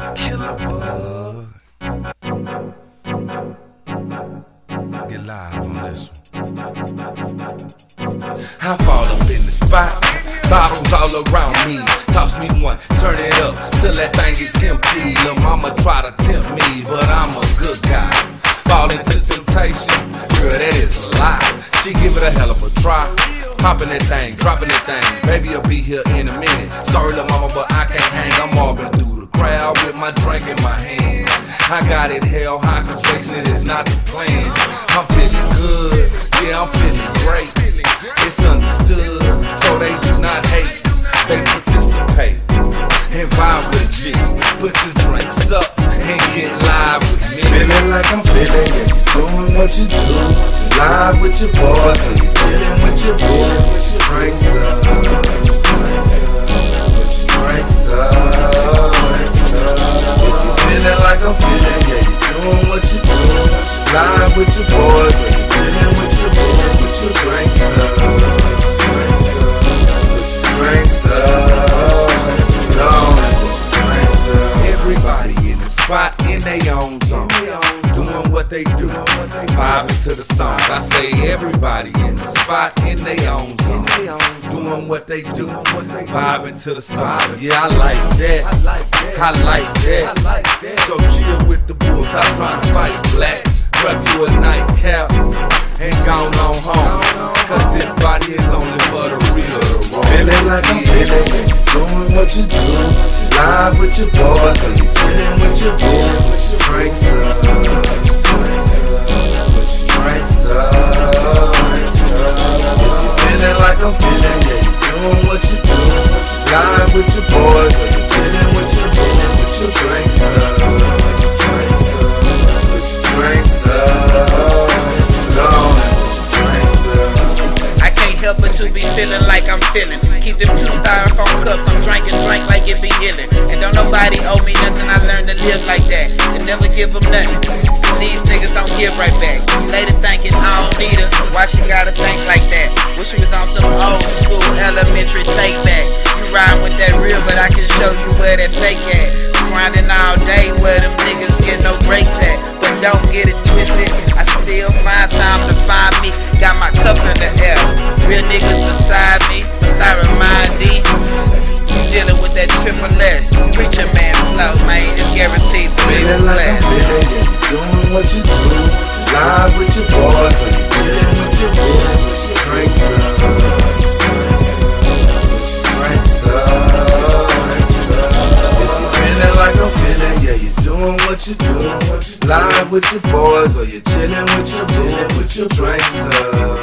Killer Bud. Get live on this one. I fall up in the spot, bottles all around me. Toss me one, turn it up till that thing is empty. Lil' mama try to tempt me, but I'm a good guy. Fall into temptation, girl, that is a lie. She give it a hell of a try. Popping that thing, dropping that thing. Baby, I'll be here in a minute. Sorry, lil' mama, but I can't hang. I'm mobbing through the crowd with my drink in my hand. I got it hell high, cause racing is not the plan. I'm feeling good, yeah, I'm feeling great. It's understood, so they do not hate. They participate and vibe with G. Put your drinks up and get live with me. Feeling like I'm feeling, yeah, you doing what you do. Live with your boys, and you chilling with your boo. Put your drinks up, put your drinks up. If you feeling like I'm feeling, yeah, you doing what you do. Live with your boys, and you chilling with your boo. Put your drinks up, put your drinks up. Everybody in the spot in their own zone, doing what they do, vibing to the song. I say everybody in the spot in their own zone, doing what they do, vibing to the song. Yeah, I like that, I like that. So chill with the bulls, stop trying to fight black. Grab you a nightcap and gone on home, cause this body is only for the real. Feeling like I'm feeling, doing what you do. Live with your boys, and you chillin' with your boo. Put your drinks up, put your drinks up. If you feeling like I'm feeling, yeah, you doing what you do. Live with your boys, and you chillin' with your boo. Put your drinks up, put your drinks up. I can't help but to be feeling like I'm feeling. Keep them 2 styrofoam cups, I'm drinking drink like it be healing. And don't nobody owe me nothing, I learned to live like that. And never give them nothing, these niggas don't give right back. Later thinking I don't need her, why she gotta think like that? Wish we was on some old school elementary take back. You riding with that real, but I can show you where that fake at. Grinding all day where them niggas get no breaks at. But don't get it twisted, I still find time to find me. Got my cup in the air, real niggas beside me. Start reminding, dealing with that triple S. Preacher man flow, man, it's guaranteed to be feeling like I'm feeling, yeah, you doing what you do. Live with your boys, and you chillin' with your boo. Put your drinks up, put your drinks up. If you feeling like I'm feeling, yeah, you doing what you do. Live with your boys, or you chillin' with your boo. Put your drinks up.